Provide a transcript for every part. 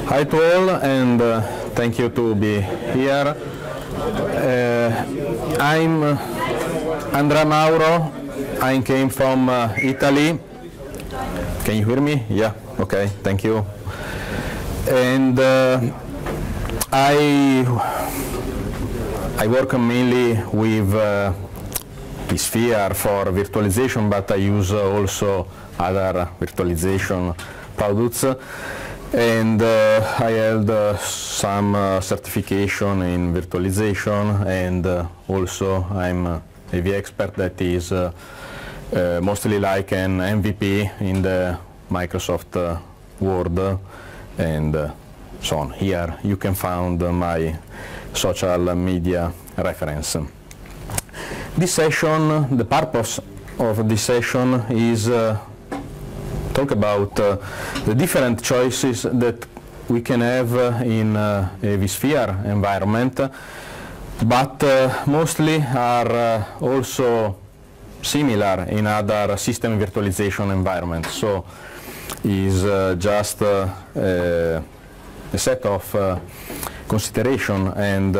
Hi to all, and thank you to be here. I'm Andrea Mauro. I came from Italy. Can you hear me? Yeah, okay, thank you. And I work mainly with vSphere for virtualization, but I use also other virtualization products. And I held some certification in virtualization, and also I'm a AV expert that is mostly like an MVP in the Microsoft Word and so on. Here you can find my social media reference. This session, the purpose of this session is talk about the different choices that we can have in a vSphere environment, but mostly are also similar in other system virtualization environments. So is just a set of consideration and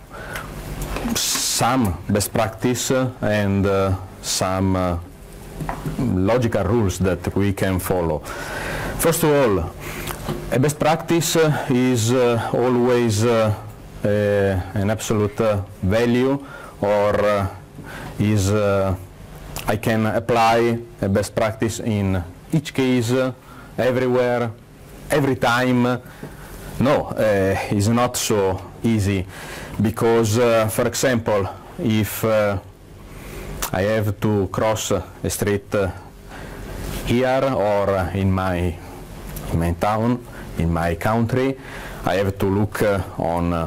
some best practice and some logical rules that we can follow. First of all, a best practice is always an absolute value, or is I can apply a best practice in each case, everywhere, every time. No, it's not so easy, because for example, if I have to cross a street here or in my town, in my country, I have to look on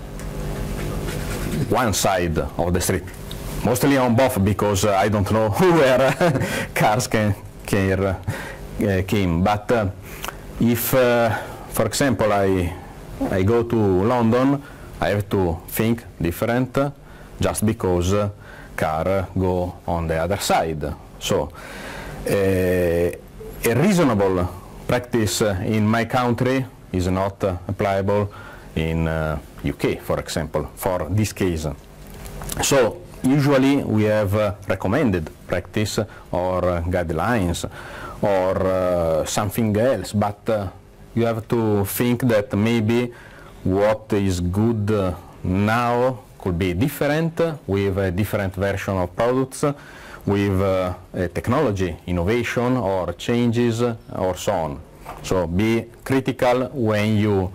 one side of the street, mostly on both, because I don't know where cars can came. But if, for example, I go to London, I have to think different, just because car go on the other side. So a reasonable practice in my country is not applicable in UK, for example, for this case. So usually we have recommended practice or guidelines or something else, but you have to think that maybe what is good now could be different with a different version of products, with a technology innovation or changes or so on. So be critical when you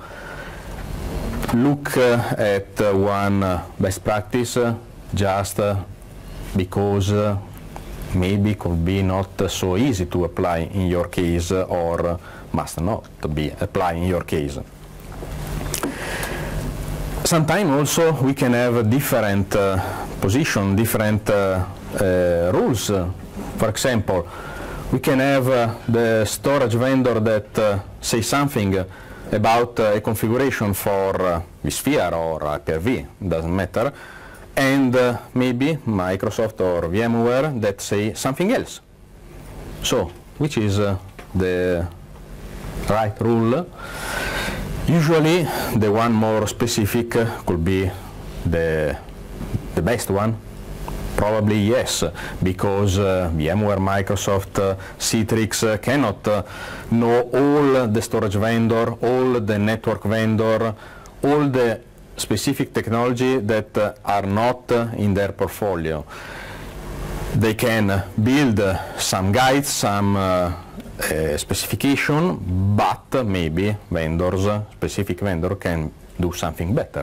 look at one best practice just because maybe could be not so easy to apply in your case, or must not be applied in your case. Sometimes also we can have different position, different rules. For example, we can have the storage vendor that say something about a configuration for vSphere or Hyper-V, doesn't matter, and maybe Microsoft or VMware that say something else. So, which is the right rule? Usually the one more specific could be the best one. Probably yes, because VMware, Microsoft, Citrix cannot know all the storage vendor, all the network vendor, all the specific technology that are not in their portfolio. They can build some guides, some specification, but maybe specific vendor can do something better.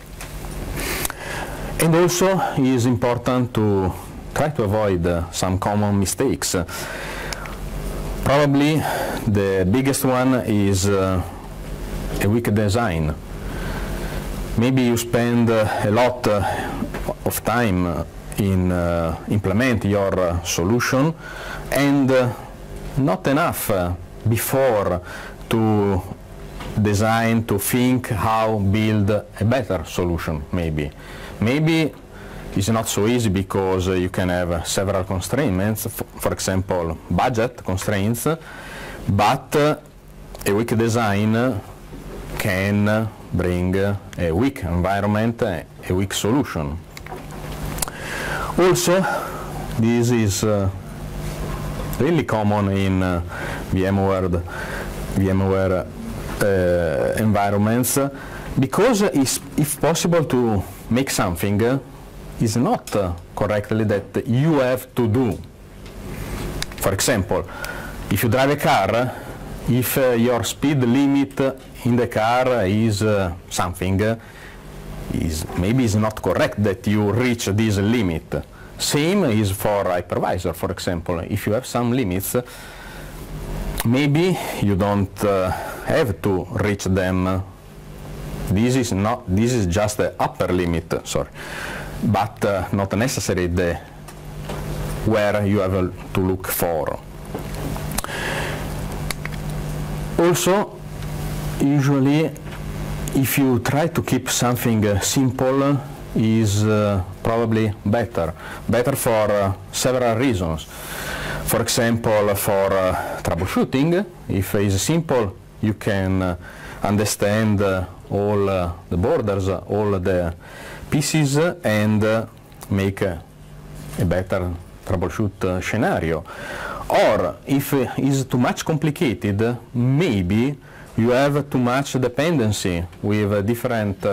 And also it is important to try to avoid some common mistakes. Probably the biggest one is a weak design. Maybe you spend a lot of time in implement your solution, and not enough before to design, to think how build a better solution. Maybe it's not so easy because you can have several constraints, for example budget constraints, but a weak design can bring a weak environment, a weak solution. Also, this is really common in VMware environments, because if possible to make something is not correctly that you have to do. For example, if you drive a car, if your speed limit in the car is something, maybe it's not correct that you reach this limit. Same is for hypervisor, for example. If you have some limits, maybe you don't have to reach them. This is just the upper limit, sorry, but not necessarily the where you have to look for. Also, usually, if you try to keep something simple, is probably better for several reasons. For example, for troubleshooting, if it's simple, you can understand all the borders, all the pieces, and make a better troubleshoot scenario. Or if it's too much complicated, maybe you have too much dependency with different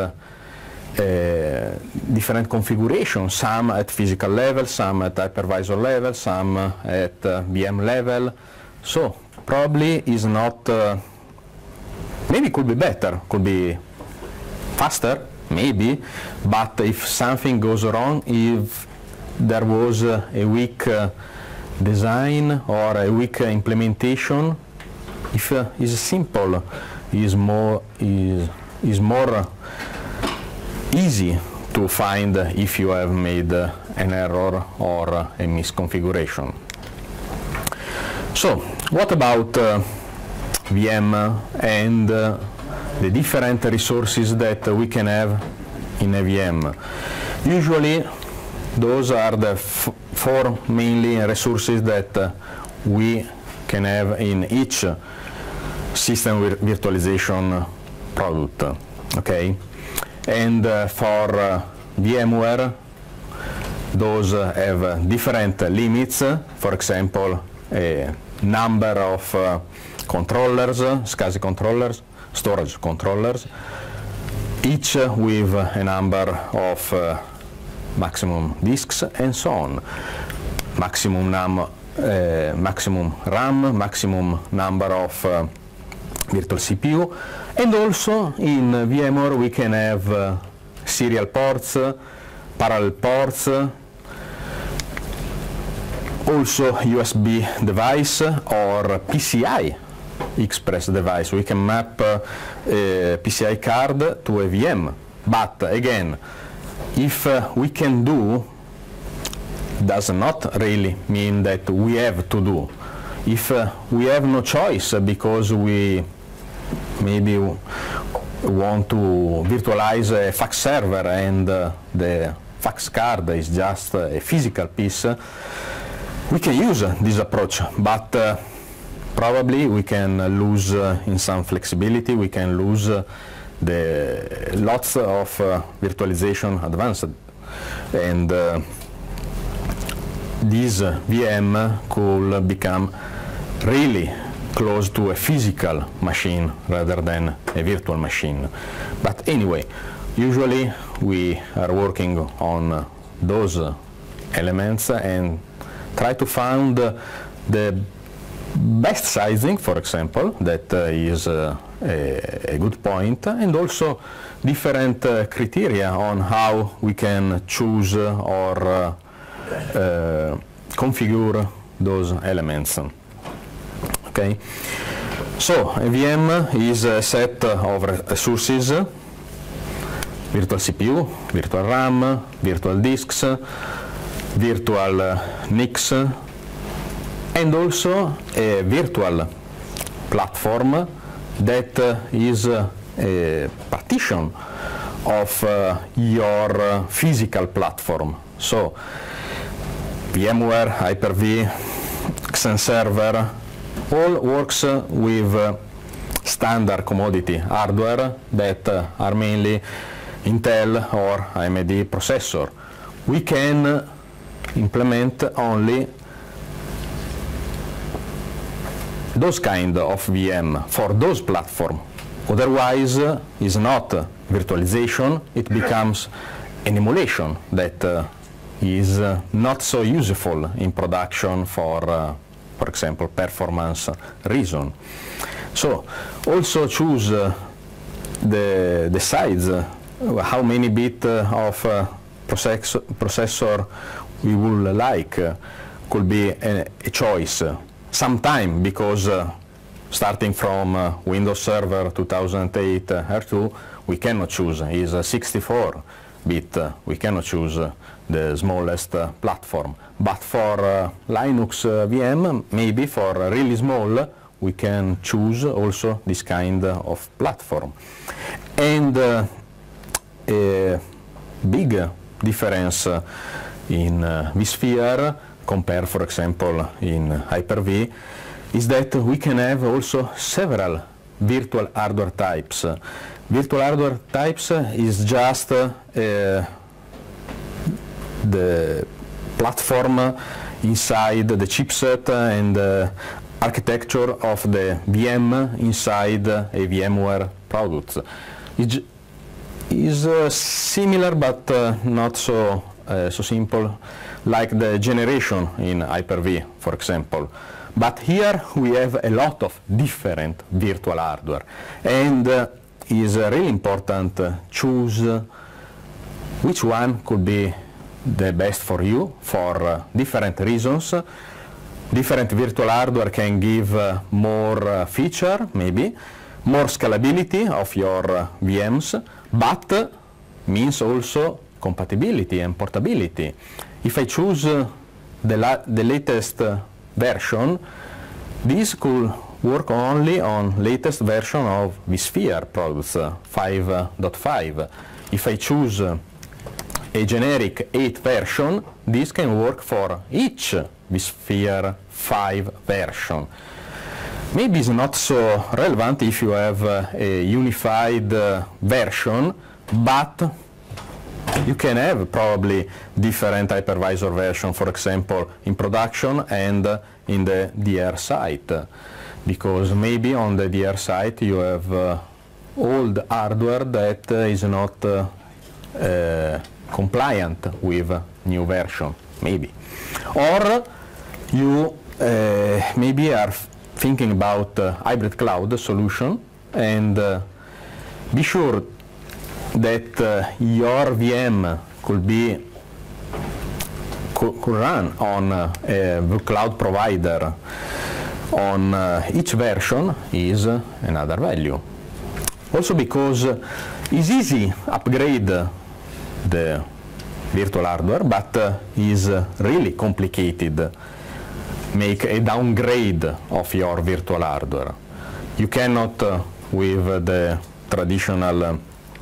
configurations, some at physical level, some at hypervisor level, some at VM level. So probably is not, maybe could be better, could be faster, maybe, but if something goes wrong, if there was a weak design or a weak implementation, if it's simple, is more easy to find if you have made an error or a misconfiguration. So, what about VM and the different resources that we can have in a VM? Usually, those are the four mainly resources that we can have in each system virtualization product. Okay, and for VMware, those have different limits. For example, a number of controllers, SCSI controllers, storage controllers, each with a number of maximum disks and so on. Maximum RAM, maximum number of virtual CPU, and also in VMware we can have serial ports, parallel ports, also USB device or PCI Express device. We can map a PCI card to a VM, but again, if we can do, does not really mean that we have to do. If we have no choice because we maybe want to virtualize a fax server and the fax card is just a physical piece, we can use this approach, but probably we can lose in some flexibility, we can lose the lots of virtualization advanced, and this VM could become really close to a physical machine rather than a virtual machine. But anyway, usually we are working on those elements and try to find the best sizing, for example, that is a good point, and also different criteria on how we can choose or configure those elements. Okay, so a VM is a set of resources: virtual CPU, virtual RAM, virtual disks, virtual NICs, and also a virtual platform that is a partition of your physical platform. So VMware, Hyper-V, XenServer, all works with standard commodity hardware that are mainly Intel or AMD processor. We can implement only those kind of VM for those platforms. Otherwise, it's not virtualization, it becomes an emulation that is not so useful in production for example, performance reason. So, also choose the size, how many bit of processor we would like, could be a choice. Sometime, because starting from Windows Server 2008 R2, we cannot choose, is 64-bit, we cannot choose the smallest platform. But for Linux VM, maybe for really small, we can choose also this kind of platform. And a big difference in vSphere compared, for example, in Hyper-V, is that we can have also several virtual hardware types. Virtual hardware types is just the platform inside the chipset and architecture of the VM inside a VMware product. It is similar but not so simple like the generation in Hyper-V, for example. But here we have a lot of different virtual hardware, and is really important choose which one could be the best for you for different reasons. Different virtual hardware can give more feature, maybe, more scalability of your VMs, but means also compatibility and portability. If I choose the latest version, this could work only on latest version of vSphere products 5.5. If I choose a generic 8 version, this can work for each vSphere 5 version. Maybe it's not so relevant if you have a unified version, but you can have probably different hypervisor version, for example, in production and in the DR site. Because maybe on the DR site you have old hardware that is not compliant with new version, maybe. Or you maybe are thinking about hybrid cloud solution, and be sure that your VM could run on a cloud provider on each version is another value. Also because it's easy upgrade the virtual hardware, but is really complicated make a downgrade of your virtual hardware. You cannot with the traditional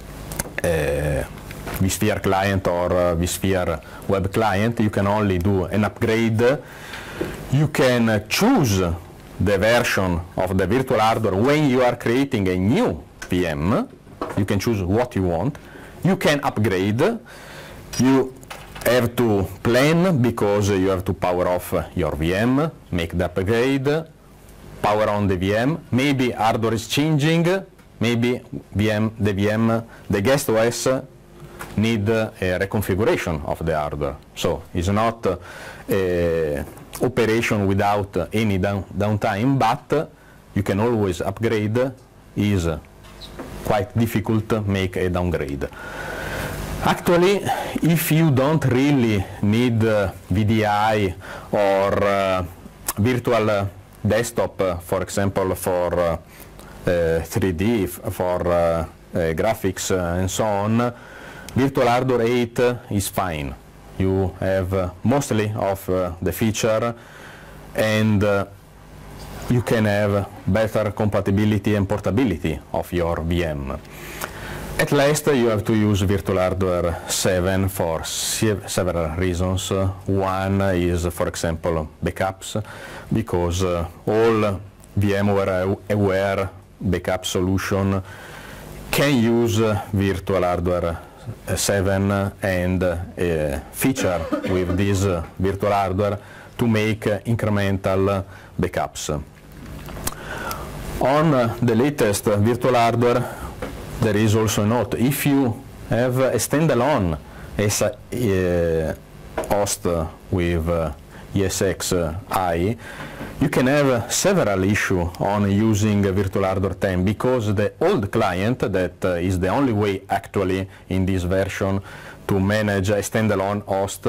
vSphere client or vSphere web client, you can only do an upgrade. You can choose the version of the virtual hardware when you are creating a new VM. You can choose what you want. You can upgrade. You have to plan because you have to power off your VM, make the upgrade, power on the VM. Maybe hardware is changing. Maybe the guest OS need a reconfiguration of the hardware. So it's not an operation without any downtime, but you can always upgrade. Is quite difficult to make a downgrade. Actually, if you don't really need VDI or virtual desktop, for example, for 3D, for graphics and so on, virtual hardware 8 is fine. You have mostly of the feature, and you can have better compatibility and portability of your VM. At last, you have to use virtual hardware 7 for several reasons. One is, for example, backups, because all VMware aware backup solution can use virtual hardware 7 and a feature with this virtual hardware to make incremental backups. On the latest virtual hardware, there is also a note. If you have a standalone host with ESXi, you can have several issues on using virtual hardware 10 because the old client, that is the only way actually in this version to manage a standalone host,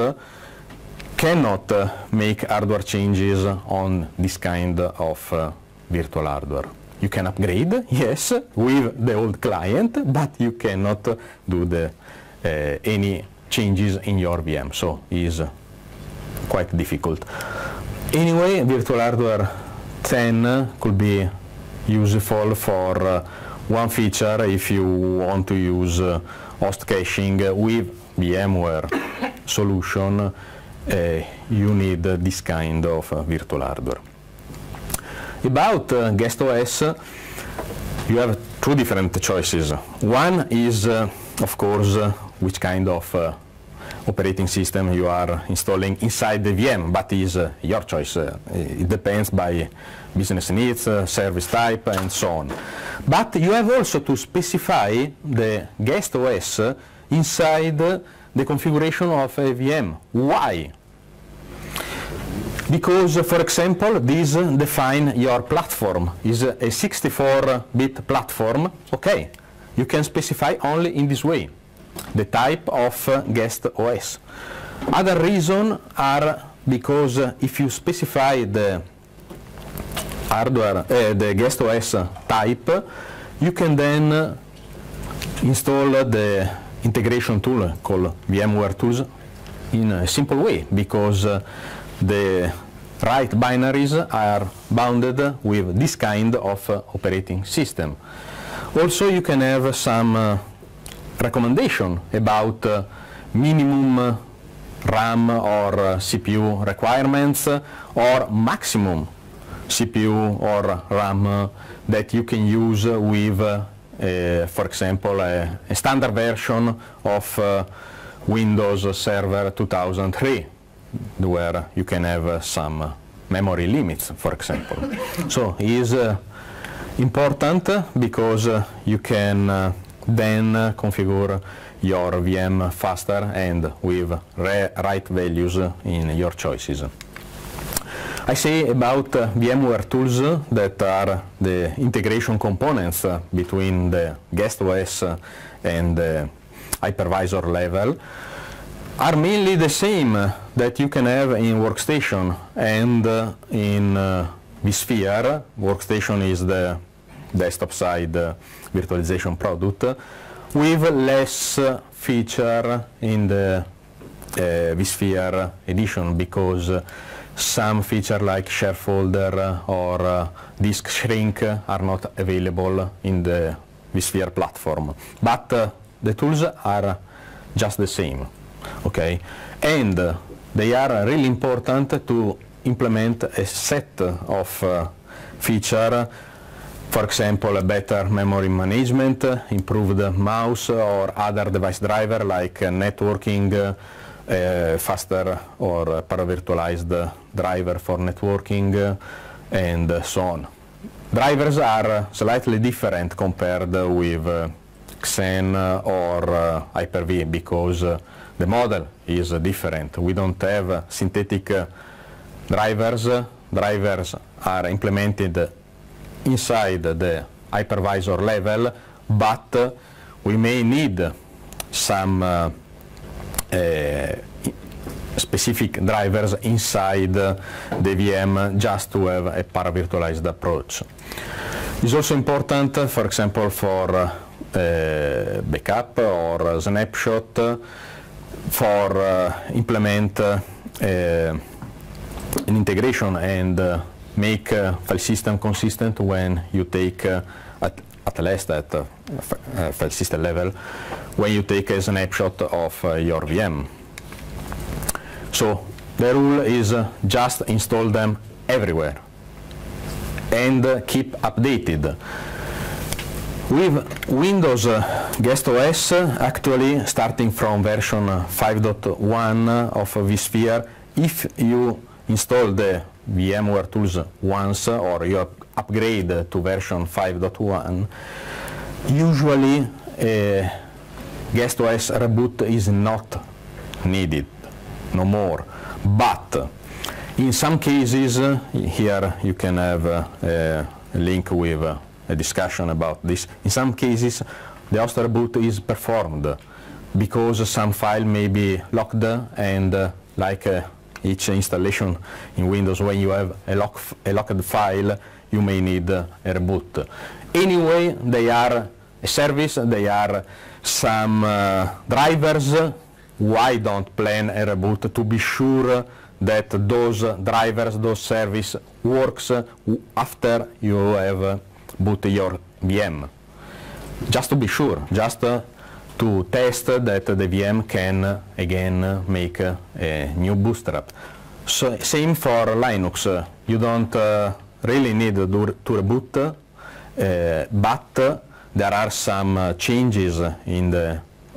cannot make hardware changes on this kind of virtual hardware. You can upgrade, yes, with the old client, but you cannot do any changes in your VM, so it's quite difficult. Anyway, virtual hardware 10 could be useful for one feature if you want to use host caching with VMware solution. You need this kind of virtual hardware. About guest OS, you have two different choices. One is, of course, which kind of operating system you are installing inside the VM, but is your choice. It depends by business needs, service type, and so on. But you have also to specify the guest OS inside the configuration of a VM. Why? Because, for example, this defines your platform. Is a 64-bit platform. Okay, you can specify only in this way the type of guest OS. Other reasons are because if you specify the hardware, the guest OS type, you can then install the integration tool called VMware Tools in a simple way, because the right binaries are bounded with this kind of operating system. Also, you can have some recommendation about minimum RAM or CPU requirements or maximum CPU or RAM that you can use with, for example, a standard version of Windows Server 2003, where you can have some memory limits, for example. So it is important because you can then configure your VM faster and with right values in your choices. I say about VMware Tools that are the integration components between the guest OS and the hypervisor level are mainly the same that you can have in Workstation and in vSphere. Workstation is the desktop side virtualization product, with less feature in the vSphere edition, because some feature like share folder or disk shrink are not available in the vSphere platform. But the tools are just the same, okay? And they are really important to implement a set of feature. For example, a better memory management, improved mouse or other device driver like networking, faster or paravirtualized driver for networking, and so on. Drivers are slightly different compared with Xen or Hyper-V because the model is different. We don't have synthetic drivers. Drivers are implemented inside the hypervisor level, but we may need some specific drivers inside the VM just to have a paravirtualized approach. It's also important, for example, for backup or snapshot, for implement an integration and make file system consistent when you take at least at file system level, when you take a snapshot of your VM. So the rule is just install them everywhere and keep updated. With Windows Guest OS, actually starting from version 5.1 of vSphere, if you install the VMware tools once or you upgrade to version 5.1, usually Guest OS reboot is not needed, no more. But in some cases, here you can have a link with a discussion about this. In some cases, the host reboot is performed because some file may be locked, and like each installation in Windows, when you have a locked file, you may need a reboot. Anyway, they are a service, they are some drivers. Why don't plan a reboot to be sure that those drivers, those service works after you have boot your VM? Just to be sure, just to test that the VM can again make a new bootstrap. So same for Linux. You don't really need to reboot, but there are some changes in the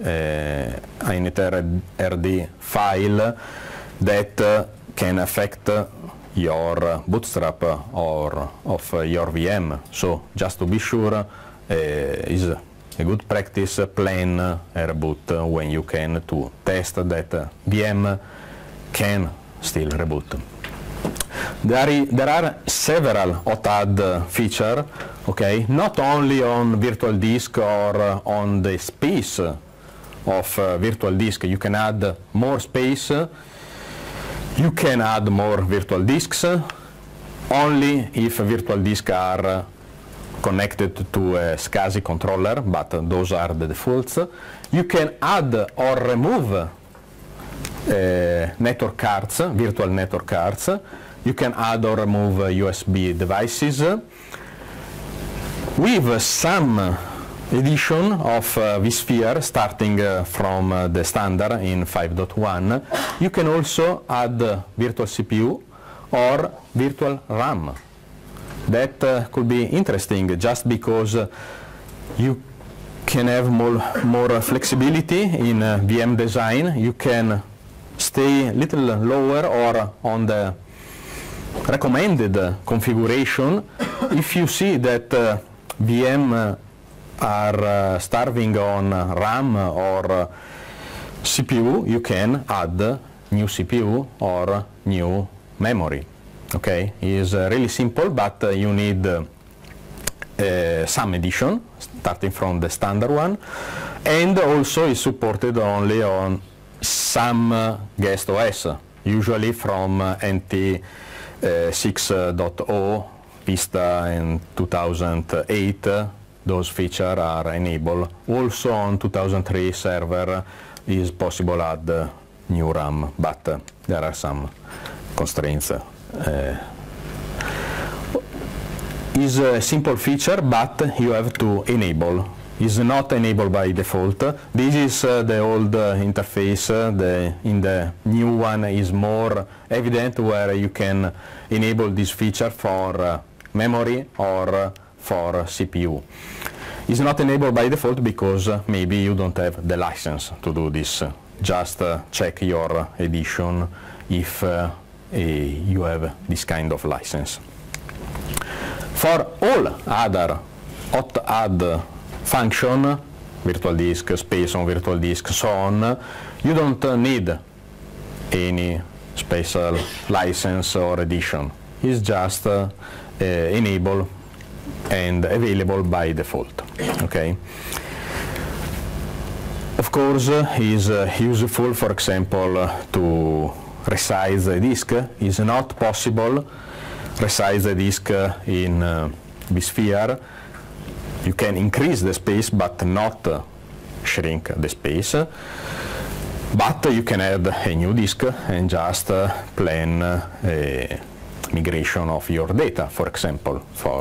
initRD file that can affect your bootstrap or of your VM. So just to be sure, is a good practice plan a reboot when you can, to test that VM can still reboot. There are several OTAD features, okay, not only on virtual disk or on the space of virtual disk. You can add more space, you can add more virtual disks, only if virtual disks are connected to a SCSI controller, but those are the defaults. You can add or remove network cards, virtual network cards. You can add or remove USB devices. With some edition of vSphere, starting from the standard in 5.1, you can also add virtual CPU or virtual RAM. That could be interesting, just because you can have more flexibility in VM design. You can stay a little lower or on the recommended configuration. If you see that VM are starving on RAM or CPU, you can add new CPU or new memory. Okay, it's really simple, but you need some edition, starting from the standard one, and also is supported only on some guest OS, usually from NT 6.0, Vista in 2008. Those features are enabled. Also on 2003 server is possible add new RAM, but there are some constraints. Is a simple feature, but you have to enable. Is not enabled by default. This is the old interface. In the new one is more evident, where you can enable this feature for memory or for CPU. It's not enabled by default because maybe you don't have the license to do this. Just check your edition if you have this kind of license. For all other OTAD function, virtual disk, space on virtual disk, so on, you don't need any special license or edition. It's just enabled and available by default. Okay. Of course, is useful, for example, to resize the disk. Is not possible resize the disk in vSphere. You can increase the space, but not shrink the space. But you can add a new disk and just plan a migration of your data, for example,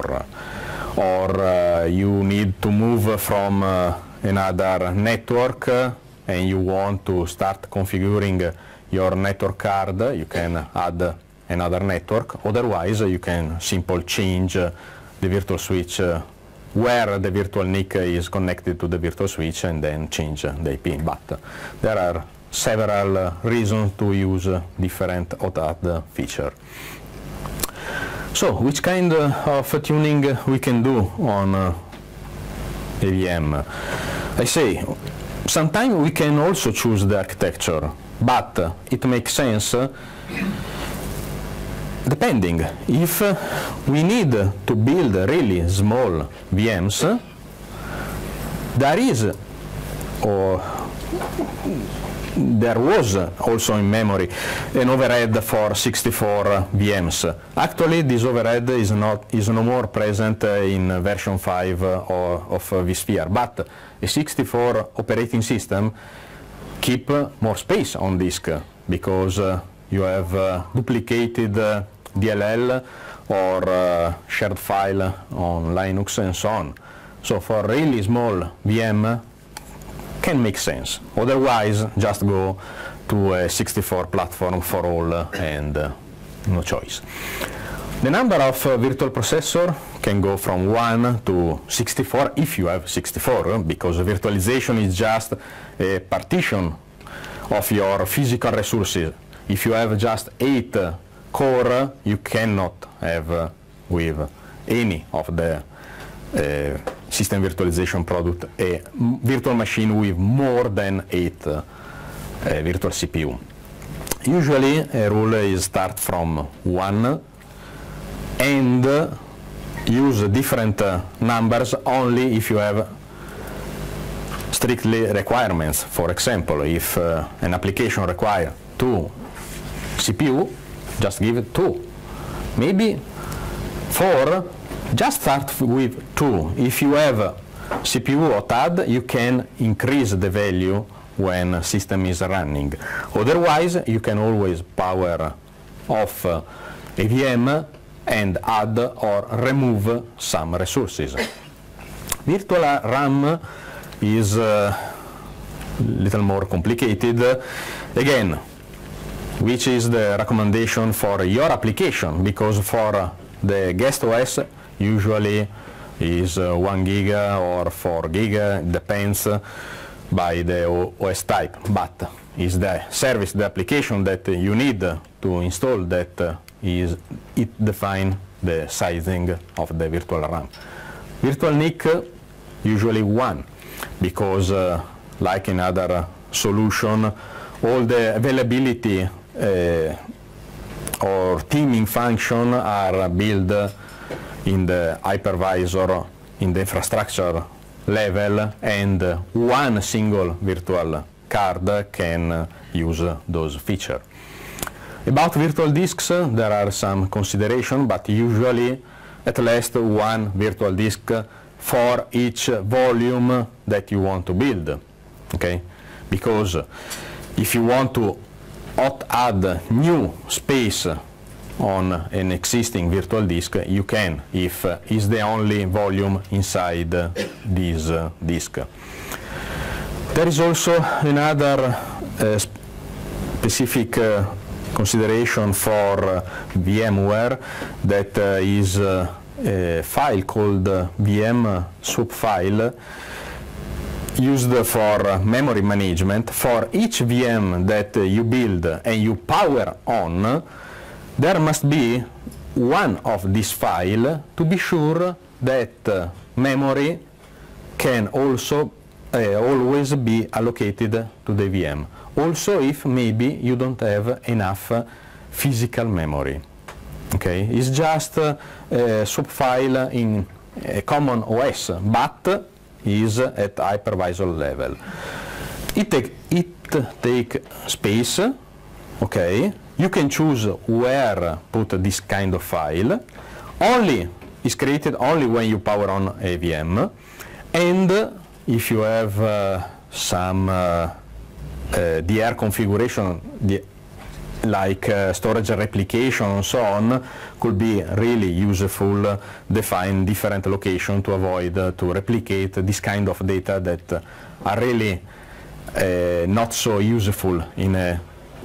or you need to move from another network and you want to start configuring your network card. You can add another network. Otherwise, you can simply change the virtual switch where the virtual NIC is connected to the virtual switch and then change the IP. But there are several reasons to use different OTAD feature. So, which kind of tuning we can do on AVM? I say, sometimes we can also choose the architecture, but it makes sense depending. If we need to build really small VMs, there is, or there was also in memory an overhead for 64 VMs. Actually, this overhead is no more present in version 5 of vSphere, but a 64 operating system keep more space on disk because you have duplicated DLL or shared file on Linux and so on. So for really small VM can make sense. Otherwise, just go to a 64 platform for all and no choice. The number of virtual processor can go from 1 to 64 if you have 64, because virtualization is just a partition of your physical resources. If you have just 8 core, you cannot have with any of the system virtualization product a virtual machine with more than 8 virtual CPU. Usually a rule is start from 1 and use different numbers only if you have strictly requirements. For example, if an application requires 2 CPU, just give it 2. Maybe 4, just start with 2. If you have CPU OTAD, you can increase the value when system is running. Otherwise, you can always power off a VM and add or remove some resources. Virtual RAM is a little more complicated. Again, which is the recommendation for your application, because for the guest OS usually is 1 giga or 4 giga, depends by the OS type, but is the service, the application that you need to install that it define the sizing of the virtual RAM. Virtual NIC usually 1, because like in other solution, all the availability or teaming function are built in the hypervisor, in the infrastructure level, and one single virtual card can use those features. About virtual disks, there are some considerations, but usually at least one virtual disk for each volume that you want to build. Okay? Because if you want to add new space on an existing virtual disk, you can, if it's the only volume inside this disk. There is also another specific consideration for VMware, that is a file called VM subfile, used for memory management. For each VM that you build and you power on, there must be one of this file to be sure that memory can also always be allocated to the VM. Also if maybe you don't have enough physical memory. Okay? It's just a subfile in a common OS, but is at hypervisor level. It take space, okay? You can choose where put this kind of file. Only is created only when you power on a VM, and if you have some DR configuration, like storage replication and so on, could be really useful. Define different location to avoid to replicate this kind of data that are really not so useful in a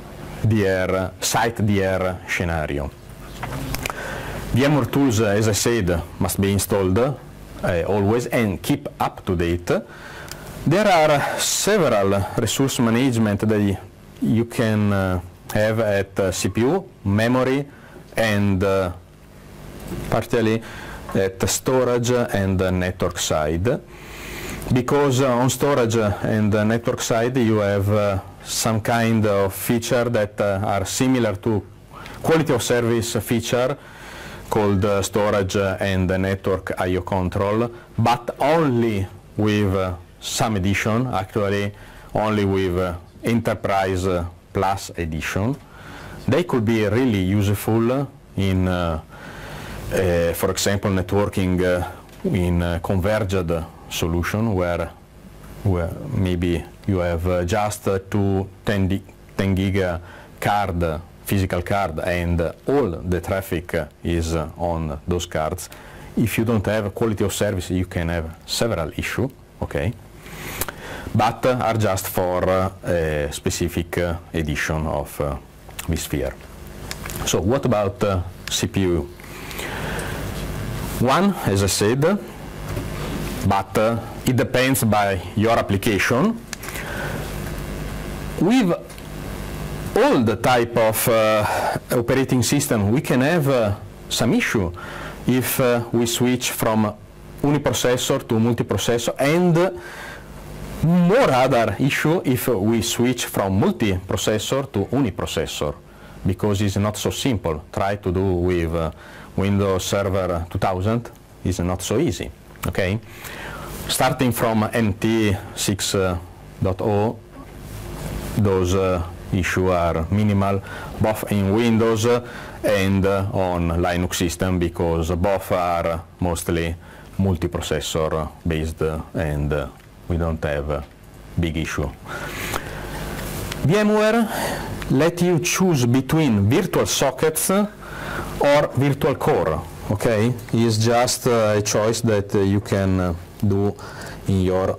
DR, site DR scenario. VMware tools, as I said, must be installed. always and keep up to date. There are several resource management that you can have at CPU, memory, and partially at storage and network side. Because on storage and network side you have some kind of feature that are similar to quality of service feature called storage and network I/O control, but only with some edition, actually only with Enterprise Plus edition. They could be really useful in, for example, networking in converged solution where maybe you have just two 10 gig card, physical card, and all the traffic is on those cards. If you don't have quality of service, you can have several issues, okay, but are just for a specific edition of vSphere. So what about CPU? One, as I said, but it depends by your application. With all the type of operating system, we can have some issue if we switch from uniprocessor to multiprocessor, and more other issue if we switch from multiprocessor to uniprocessor, because it's not so simple. Try to do with Windows Server 2000 is not so easy. Okay, starting from NT 6.0, those issues are minimal, both in Windows and on Linux system, because both are mostly multiprocessor based, and we don't have a big issue. VMware let you choose between virtual sockets or virtual core. Okay, it's just a choice that you can do in your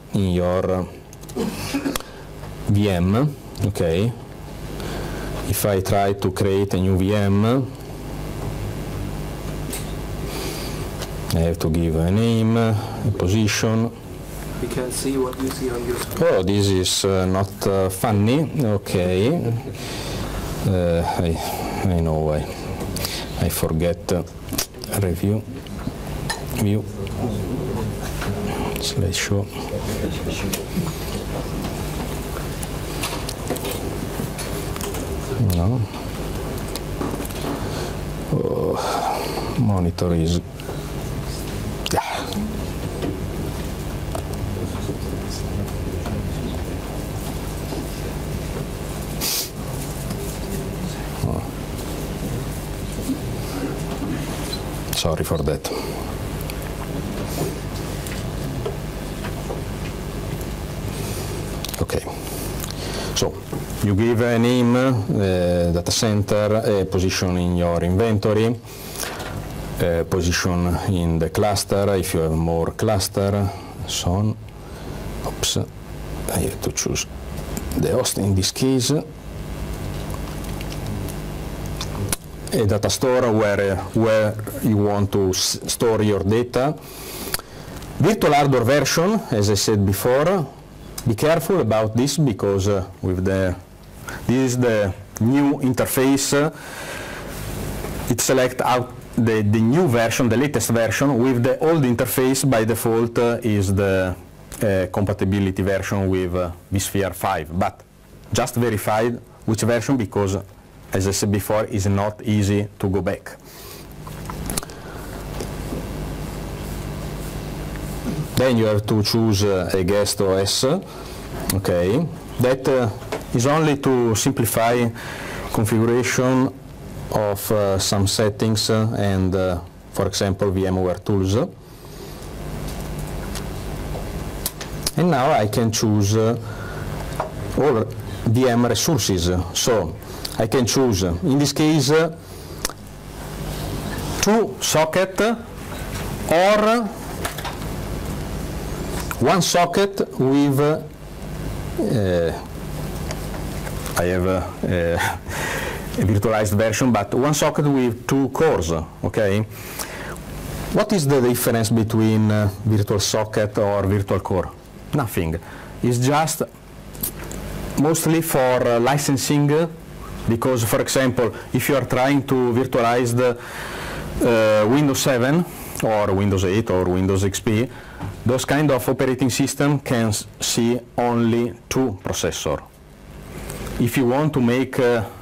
VM. Okay, if I try to create a new VM, I have to give a name, a position. We can see what you see on your screen. Oh, this is not funny. Okay, I know why. I forget review, view, slideshow. No. Oh, monitor is. Sorry for that. Okay, so you give a name, data center, a position in your inventory, position in the cluster if you have more cluster, so on. Oops, I have to choose the host in this case. A data store where you want to store your data. Virtual hardware version, as I said before, be careful about this, because this is the new interface. It selects out the new version, the latest version. With the old interface, by default, is the compatibility version with vSphere 5. But just verify which version, because as I said before, it's not easy to go back. Then you have to choose a guest OS. Okay, that is only to simplify configuration of some settings and, for example, VMware tools. And now I can choose all VM resources. So I can choose, in this case, 2 sockets or 1 socket with, I have a virtualized version, but 1 socket with 2 cores, okay? What is the difference between virtual socket or virtual core? Nothing. It's just mostly for licensing, because, for example, if you are trying to virtualize the Windows 7 or Windows 8 or Windows XP, those kind of operating system can see only 2 processors. If you want to make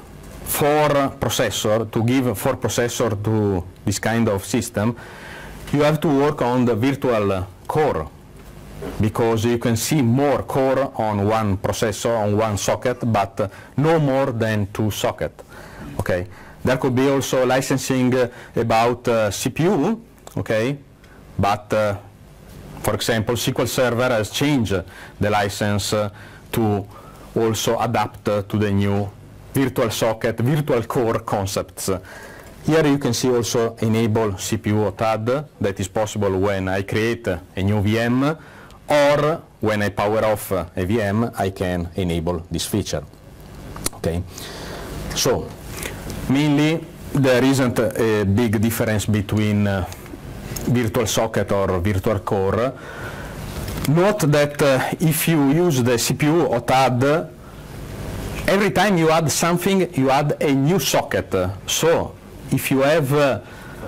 4 processors, to give 4 processors to this kind of system, you have to work on the virtual core, because you can see more core on one processor, on one socket, but no more than 2 sockets. Okay. There could be also licensing about CPU, okay, but for example, SQL Server has changed the license to also adapt to the new virtual socket, virtual core concepts. Here you can see also enable CPU OTAD. That is possible when I create a new VM, or when I power off a VM, I can enable this feature. Okay. So mainly there isn't a big difference between virtual socket or virtual core. Note that if you use the CPU OTAD, every time you add something, you add a new socket. So if you have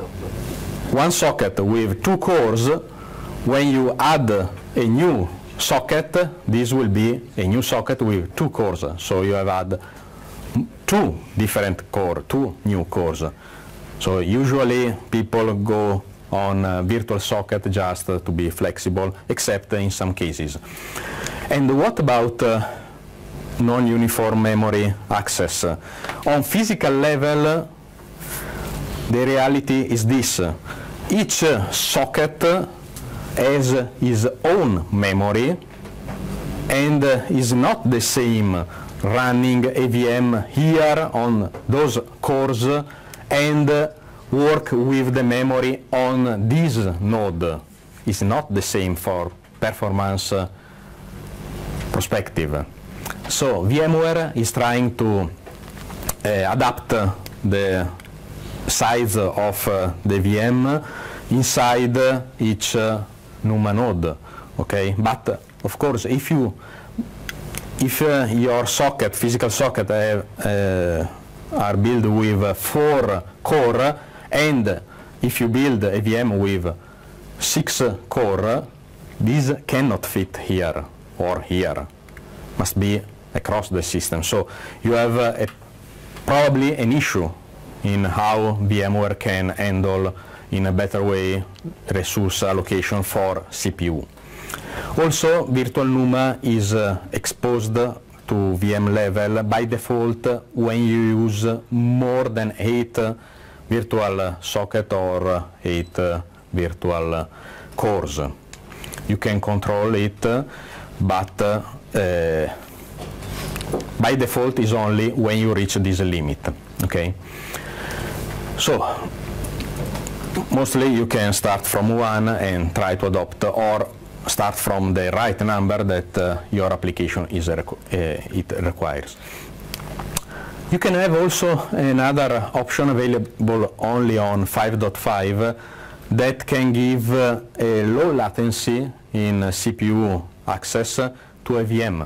one socket with 2 cores, when you add a new socket, this will be a new socket with 2 cores. So you have added 2 different cores, 2 new cores. So usually people go on virtual socket just to be flexible, except in some cases. And what about non-uniform memory access? On physical level, the reality is this. Each socket has its own memory and is not the same running a VM here on those cores and work with the memory on this node. It's not the same for performance perspective. So VMware is trying to adapt the size of the VM inside each NUMA node. Okay, but of course, if your socket, physical socket, are built with 4 core, and if you build a VM with 6 core, this cannot fit here or here. Must be across the system. So you have probably an issue in how VMware can handle in a better way resource allocation for CPU. Also, Virtual NUMA is exposed to VM level by default when you use more than 8 virtual socket or 8 virtual cores. You can control it, but by default is only when you reach this limit. Okay. So mostly you can start from 1 and try to adopt, or start from the right number that your application it requires. You can have also another option available only on 5.5 that can give a low latency in CPU access to a VM.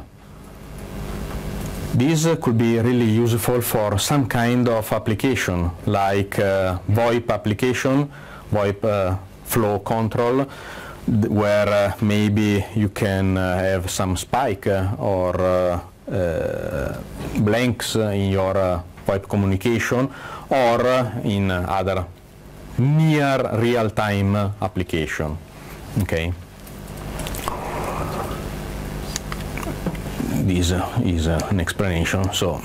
This could be really useful for some kind of application, like VoIP application, VoIP flow control, where maybe you can have some spike or blanks in your VoIP communication, or in other near real-time application. Okay. This is an explanation. So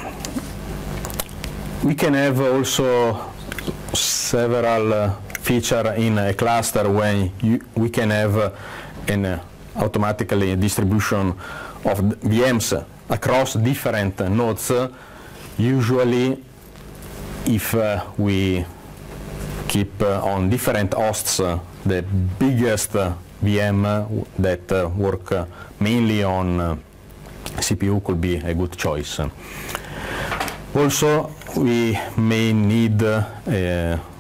we can have also several features in a cluster when we can have an automatically distribution of VMs across different nodes. Usually, if we keep on different hosts, the biggest VM that work mainly on CPU could be a good choice. Also, we may need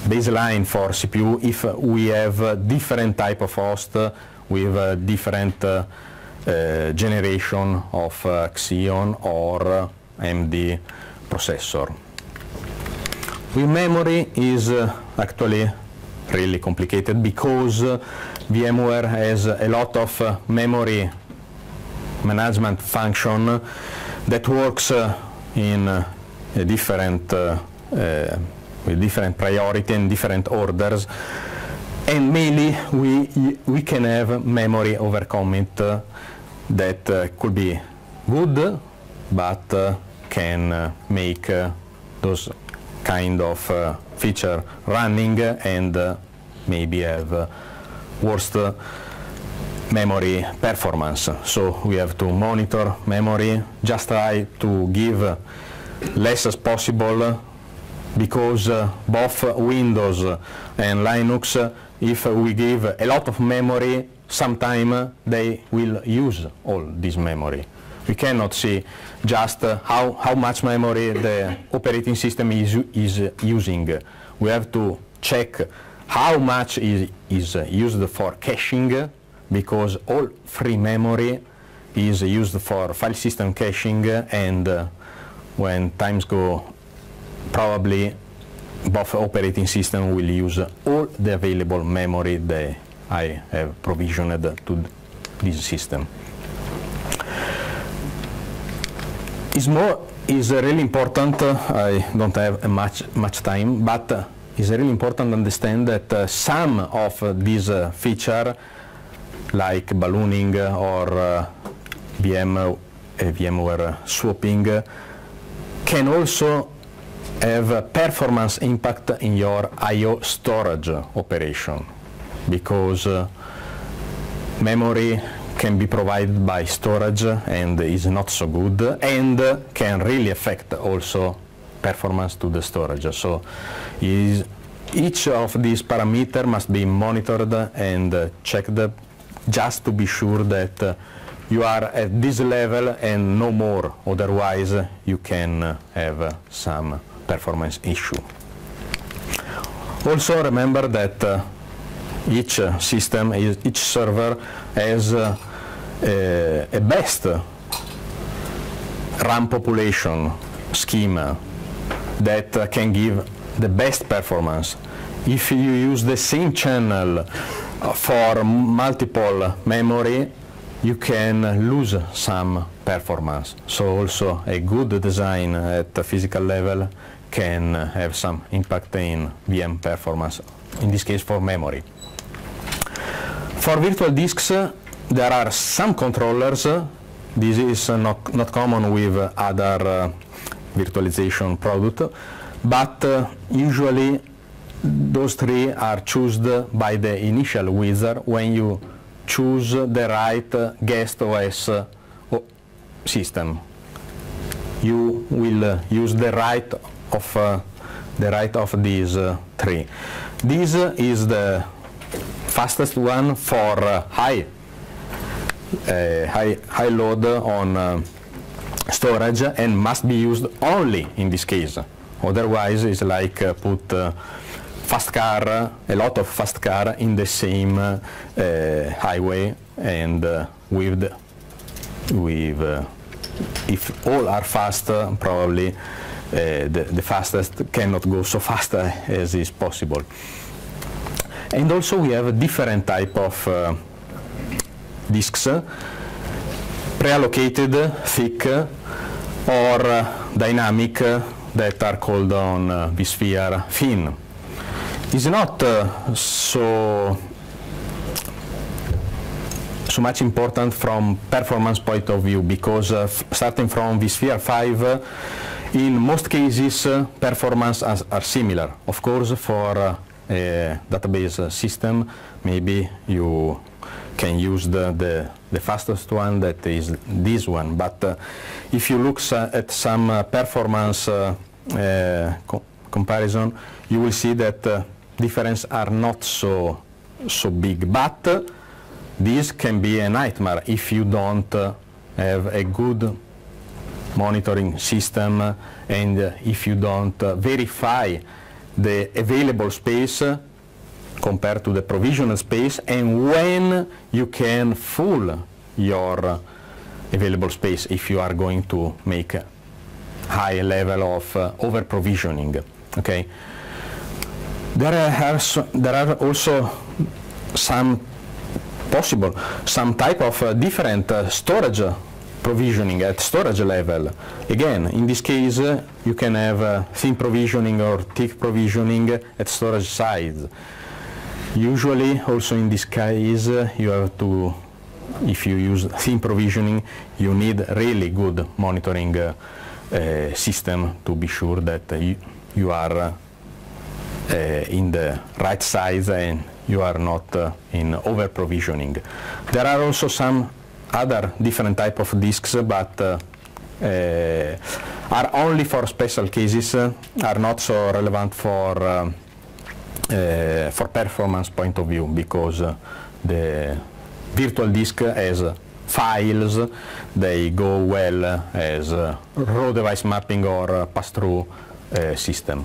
baseline for CPU if we have different type of host with different generation of Xeon or AMD processor. With memory is actually really complicated because VMware has a lot of memory management function that works in a different with different priority and different orders, and mainly we can have memory overcommit that could be good, but can make those kind of feature running and maybe have worst memory performance. So we have to monitor memory, just try to give less as possible, because both Windows and Linux, if we give a lot of memory, sometime they will use all this memory. We cannot see just how much memory the operating system is using. We have to check how much is used for caching, because all free memory is used for file system caching, and when times go, probably both operating system will use all the available memory that I have provisioned to this system. Is really important. I don't have much time, but it's really important to understand that some of these features, like ballooning or VMware swapping, can also have a performance impact in your I/O storage operation, because memory can be provided by storage and is not so good, and can really affect also performance to the storage. So each of these parameters must be monitored and checked just to be sure that you are at this level and no more, otherwise you can have some performance issue. Also remember that each system, each server has a best RAM population schema that can give the best performance. If you use the same channel for multiple memory, you can lose some performance. So also a good design at the physical level can have some impact in VM performance, in this case for memory. For virtual disks, there are some controllers. This is not common with other virtualization products, but usually those three are chosen by the initial wizard when you choose the right guest OS system. You will use the right of these three. This is the fastest one for high load on storage, and must be used only in this case. Otherwise, it's like put fast car, a lot of fast car in the same highway, and if all are fast, probably the fastest cannot go so fast as is possible. And also we have a different type of disks, pre-allocated, thick, or dynamic, that are called on vSphere thin. It's not so much important from performance point of view, because starting from vSphere 5, in most cases performance are similar. Of course, for a database system, maybe you can use the fastest one, that is this one. But if you look at some performance comparison, you will see that difference are not so big. But this can be a nightmare if you don't have a good monitoring system, and if you don't verify the available space compared to the provisional space, and when you can full your available space if you are going to make a high level of over provisioning. Okay. There are also some type of different storage provisioning at storage level. Again, in this case, you can have thin provisioning or thick provisioning at storage size. Usually, also in this case, you have to, if you use thin provisioning, you need really good monitoring system to be sure that you are in the right size and you are not in over provisioning. There are also some other different type of disks, but are only for special cases, are not so relevant for performance point of view, because the virtual disk has files, they go well as raw device mapping or pass-through system.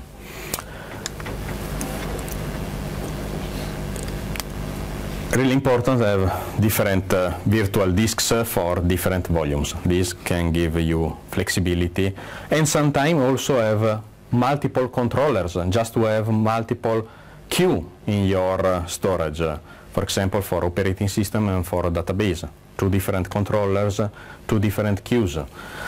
Really important to have different virtual disks for different volumes. This can give you flexibility, and sometimes also have multiple controllers, just to have multiple queue in your storage. For example, for operating system and for database, 2 different controllers, 2 different queues.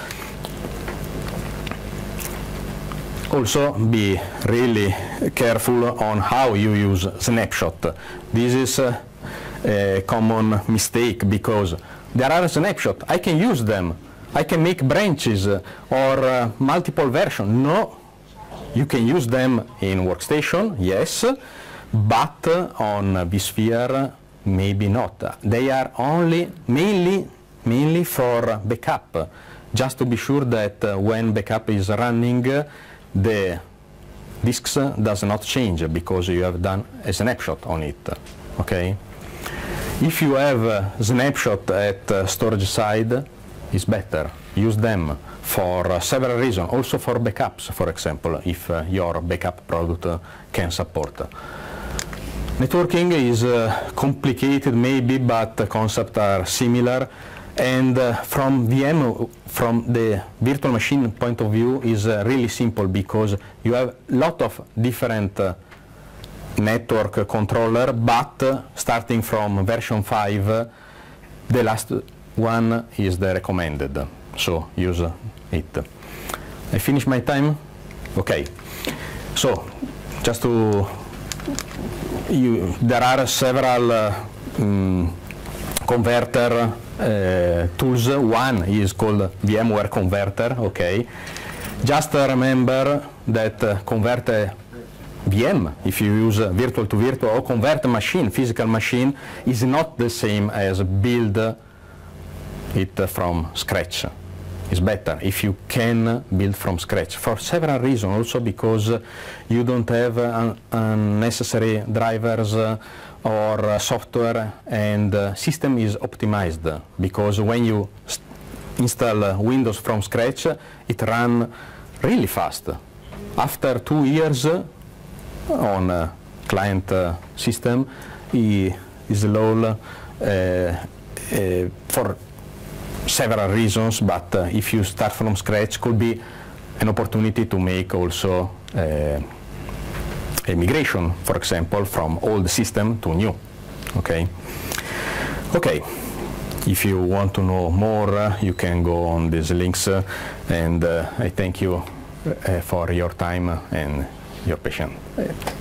Also, be really careful on how you use snapshot. This is a common mistake, because there are snapshots. I can use them. I can make branches or multiple versions. No, you can use them in workstation, yes, but on vSphere, maybe not. They are only mainly for backup, just to be sure that when backup is running, the disks does not change because you have done a snapshot on it. Okay. If you have a snapshot at storage side, it's better. Use them for several reasons, also for backups, for example, if your backup product can support. Networking is complicated maybe, but the concepts are similar, and from the virtual machine point of view is really simple, because you have a lot of different network controller, but starting from version 5, the last one is the recommended, so use it. I finish my time? Okay. So, just to, there are several converter tools. One is called VMware Converter, okay. Just remember that convert a VM, if you use virtual to virtual, or convert a machine, physical machine, is not the same as build it from scratch. It's better if you can build from scratch, for several reasons. Also because you don't have unnecessary drivers or software, and system is optimized, because when you install Windows from scratch, it runs really fast. After 2 years on a client system, it is low for several reasons, but if you start from scratch, could be an opportunity to make also a migration, for example, from old system to new. Okay. Okay. If you want to know more, you can go on these links, and I thank you for your time and your patience.